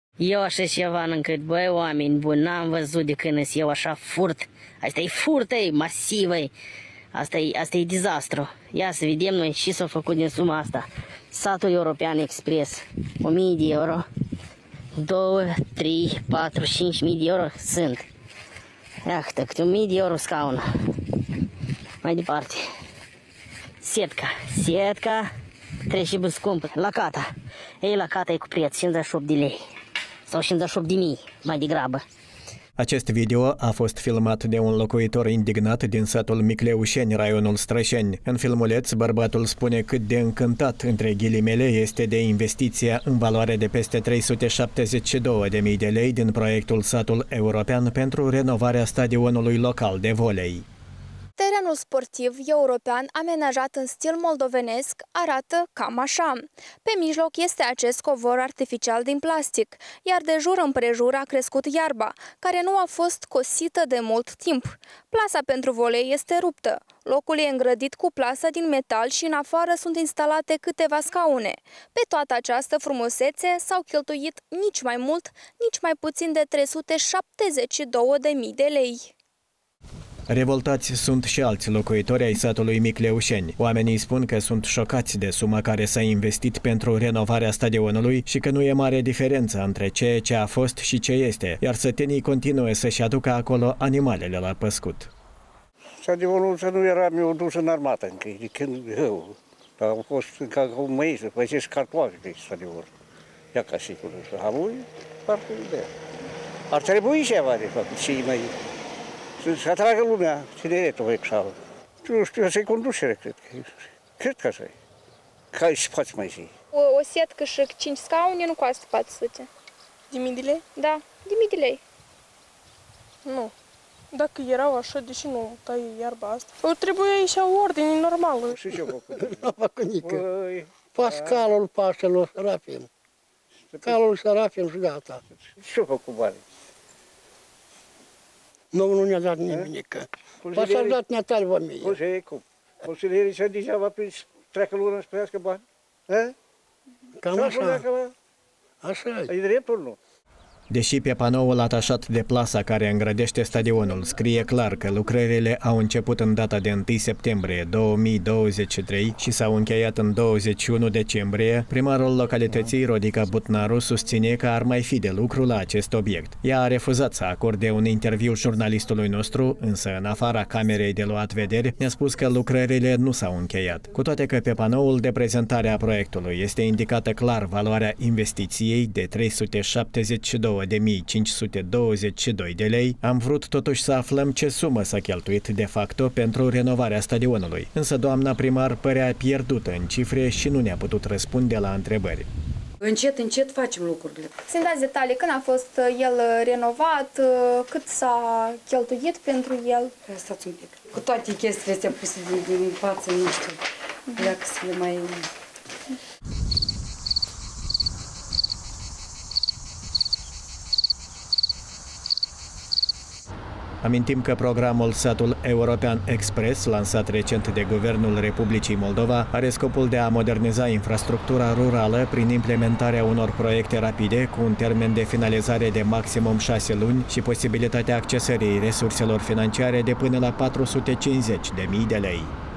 Eu așa ceva încât, băi, oameni buni, n-am văzut de când eu așa furt. Asta e furt, masiv, Asta e dezastru. Ia să vedem noi ce s-a făcut din suma asta. Satul European Express, 1000 de euro. 2, 3, 4, 5 mii de euro sunt. Iată, câte 1000 de euro scaun. Mai departe. Setca trece bun scump. Lacata. Lacata e cu preț 58 de lei. Sau 58 de mii, mai degrabă. Acest video a fost filmat de un locuitor indignat din satul Micleușeni, raionul Strășeni. În filmuleț, bărbatul spune cât de încântat, între ghilimele, este de investiția în valoare de peste 372.000 de lei din proiectul Satul European pentru renovarea stadionului local de volei. Terenul sportiv european amenajat în stil moldovenesc arată cam așa. Pe mijloc este acest covor artificial din plastic, iar de jur împrejur a crescut iarba, care nu a fost cosită de mult timp. Plasa pentru volei este ruptă. Locul e îngrădit cu plasă din metal și în afară sunt instalate câteva scaune. Pe toată această frumusețe s-au cheltuit nici mai mult, nici mai puțin de 372.000 de lei. Revoltați sunt și alți locuitori ai satului Micleușeni. Oamenii spun că sunt șocați de suma care s-a investit pentru renovarea stadionului și că nu e mare diferență între ceea ce a fost și ce este, iar sătenii continuă să-și aducă acolo animalele la păscut. Stadionul să nu eram eu dus în armată încă, de când eu. Am fost ca un măi să făcești cartoaje de stadionul. Ia ca sigur, am parcă de. Ar trebui ceva, de fapt, și mai... Să atragă lumea, tineretul vexală. Nu știu, asta e conducere, cred că. Cred că așa e. Ca și poți mai zi. O setcă și 5 scaune nu costă 400. De mii de lei? Da, de mii de lei. Nu. Dacă erau așa, deși nu tai iarba asta? O trebuie și o ordine normală. Și ce-a făcut? Nu a făcut nică. Pas calul pașelor, Serafim. Calul Serafim și gata. Ce-a făcut banii? Nu ne-a dat nimic. Pas a dat Natal vă mie. Consilierii să degeaba treacă lună să primească bani? Cam așa. Așa e. E dreptul, nu? Deși pe panoul atașat de plasa care îngrădește stadionul scrie clar că lucrările au început în data de 1 septembrie 2023 și s-au încheiat în 21 decembrie, primarul localității, Rodica Butnaru, susține că ar mai fi de lucru la acest obiect. Ea a refuzat să acorde un interviu jurnalistului nostru, însă în afara camerei de luat vederi, ne-a spus că lucrările nu s-au încheiat. Cu toate că pe panoul de prezentare a proiectului este indicată clar valoarea investiției de 372.522 de lei, am vrut totuși să aflăm ce sumă s-a cheltuit de facto pentru renovarea stadionului. Însă doamna primar părea pierdută în cifre și nu ne-a putut răspunde la întrebări. Încet facem lucrurile. Să-mi dați detalii, când a fost el renovat, cât s-a cheltuit pentru el? Stați un pic. Cu toate chestiile astea puse din față, nu știu, dacă să le mai... Amintim că programul Satul European Express, lansat recent de Guvernul Republicii Moldova, are scopul de a moderniza infrastructura rurală prin implementarea unor proiecte rapide cu un termen de finalizare de maximum 6 luni și posibilitatea accesării resurselor financiare de până la 450.000 de lei.